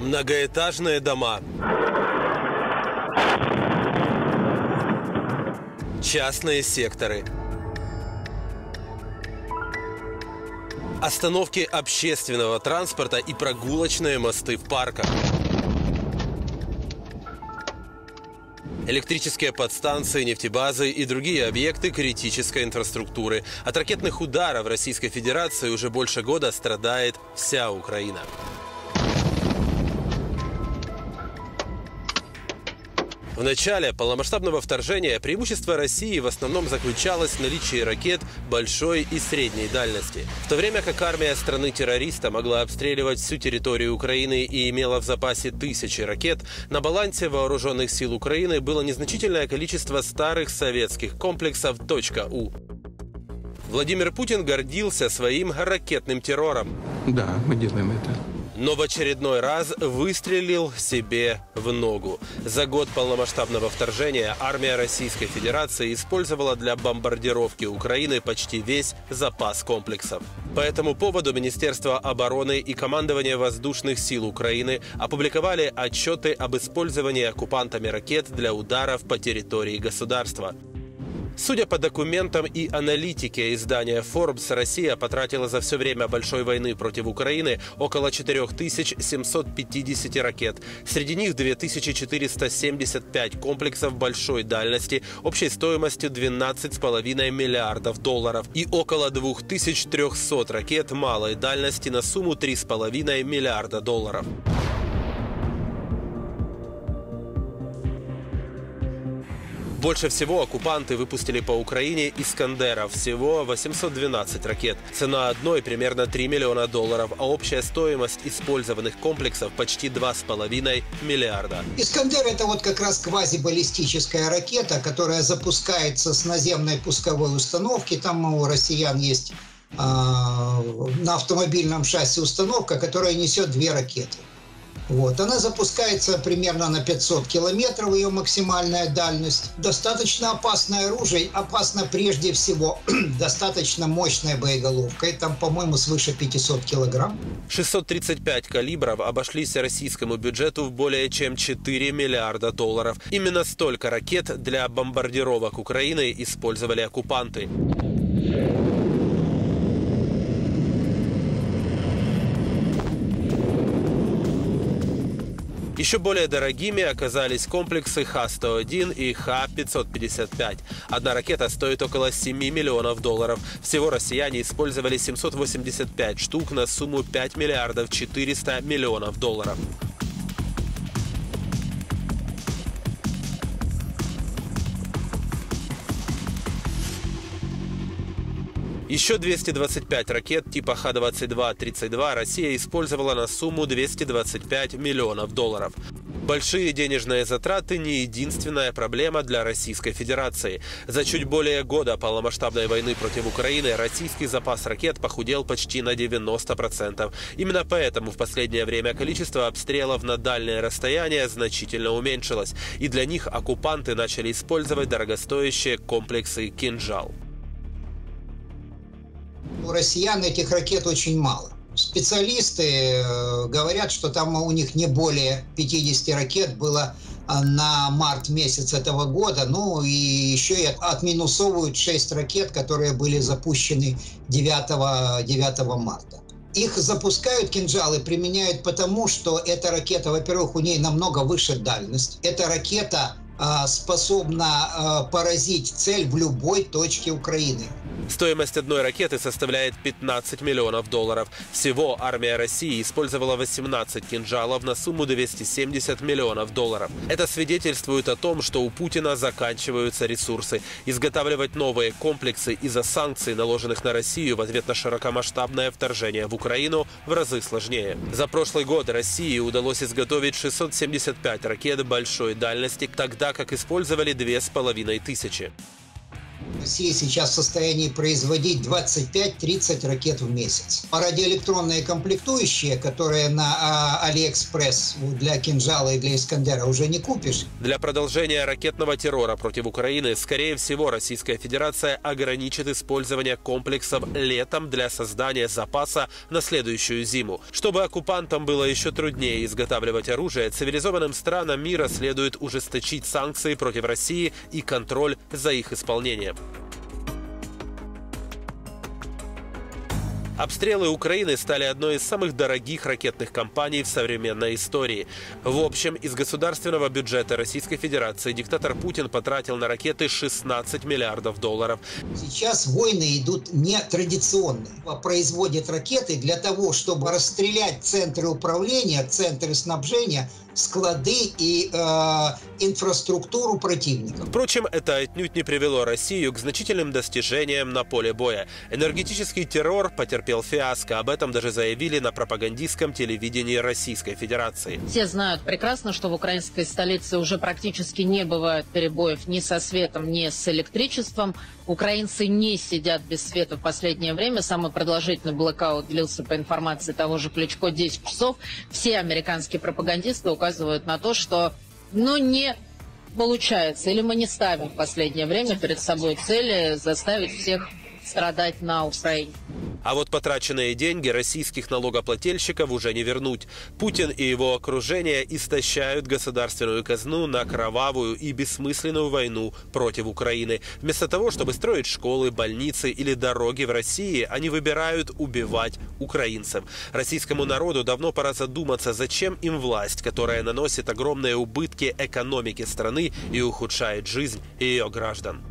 Многоэтажные дома. Частные секторы. Остановки общественного транспорта и прогулочные мосты в парках. Электрические подстанции, нефтебазы и другие объекты критической инфраструктуры. От ракетных ударов Российской Федерации уже больше года страдает вся Украина. В начале полномасштабного вторжения преимущество России в основном заключалось в наличии ракет большой и средней дальности. В то время как армия страны-террориста могла обстреливать всю территорию Украины и имела в запасе тысячи ракет, на балансе вооруженных сил Украины было незначительное количество старых советских комплексов .У. Владимир Путин гордился своим ракетным террором. Да, мы делаем это. Но в очередной раз выстрелил себе в ногу. За год полномасштабного вторжения армия Российской Федерации использовала для бомбардировки Украины почти весь запас комплексов. По этому поводу Министерство обороны и командование воздушных сил Украины опубликовали отчеты об использовании оккупантами ракет для ударов по территории государства. Судя по документам и аналитике издания Forbes, Россия потратила за все время большой войны против Украины около 4750 ракет. Среди них 2475 комплексов большой дальности общей стоимостью $12,5 миллиардов и около 2300 ракет малой дальности на сумму $3,5 миллиарда. Больше всего оккупанты выпустили по Украине «Искандеров». Всего 812 ракет. Цена одной примерно $3 миллиона, а общая стоимость использованных комплексов почти $2,5 миллиарда. «Искандер» — это вот как раз квазибаллистическая ракета, которая запускается с наземной пусковой установки. Там у россиян есть на автомобильном шасси установка, которая несет 2 ракеты. Вот. Она запускается примерно на 500 километров, ее максимальная дальность. Достаточно опасное оружие, опасно прежде всего достаточно мощная боеголовка. И там, по-моему, свыше 500 килограмм. 635 калибров обошлись российскому бюджету в более чем $4 миллиарда. Именно столько ракет для бомбардировок Украины использовали оккупанты. Еще более дорогими оказались комплексы Х-101 и Х-555. Одна ракета стоит около $7 миллионов. Всего россияне использовали 785 штук на сумму $5 миллиардов 400 миллионов. Еще 225 ракет типа Х-22-32 Россия использовала на сумму $225 миллионов. Большие денежные затраты не единственная проблема для Российской Федерации. За чуть более года полномасштабной войны против Украины российский запас ракет похудел почти на 90%. Именно поэтому в последнее время количество обстрелов на дальние расстояния значительно уменьшилось. И для них оккупанты начали использовать дорогостоящие комплексы «Кинжал». У россиян этих ракет очень мало. Специалисты говорят, что там у них не более 50 ракет было на март месяц этого года. Ну и еще и отминусовывают 6 ракет, которые были запущены 9 марта. Их запускают, «Кинжалы», применяют потому, что эта ракета, во-первых, у ней намного выше дальность. Эта ракета способна поразить цель в любой точке Украины. Стоимость одной ракеты составляет $15 миллионов. Всего армия России использовала 18 кинжалов на сумму $270 миллионов. Это свидетельствует о том, что у Путина заканчиваются ресурсы. Изготавливать новые комплексы из-за санкций, наложенных на Россию в ответ на широкомасштабное вторжение в Украину, в разы сложнее. За прошлый год России удалось изготовить 675 ракет большой дальности, тогда как использовали 2500. Россия сейчас в состоянии производить 25-30 ракет в месяц. А радиоэлектронные комплектующие, которые на Алиэкспресс для «Кинжала» и для «Искандера» уже не купишь. Для продолжения ракетного террора против Украины, скорее всего, Российская Федерация ограничит использование комплексов летом для создания запаса на следующую зиму. Чтобы оккупантам было еще труднее изготавливать оружие, цивилизованным странам мира следует ужесточить санкции против России и контроль за их исполнением. Обстрелы Украины стали одной из самых дорогих ракетных кампаний в современной истории. В общем, из государственного бюджета Российской Федерации диктатор Путин потратил на ракеты 16 миллиардов долларов. Сейчас войны идут нетрадиционные. Производят ракеты для того, чтобы расстрелять центры управления, центры снабжения, склады и инфраструктуру противников. Впрочем, это отнюдь не привело Россию к значительным достижениям на поле боя. Энергетический террор потерпел фиаско. Об этом даже заявили на пропагандистском телевидении Российской Федерации. Все знают прекрасно, что в украинской столице уже практически не бывает перебоев ни со светом, ни с электричеством. Украинцы не сидят без света в последнее время. Самый продолжительный блэкаут длился, по информации того же Кличко, 10 часов. Все американские пропагандисты указывают на то, что не получается, или мы не ставим в последнее время перед собой цели заставить всех страдать на Украине. А вот потраченные деньги российских налогоплательщиков уже не вернуть. Путин и его окружение истощают государственную казну на кровавую и бессмысленную войну против Украины. Вместо того, чтобы строить школы, больницы или дороги в России, они выбирают убивать украинцев. Российскому народу давно пора задуматься, зачем им власть, которая наносит огромные убытки экономике страны и ухудшает жизнь ее граждан.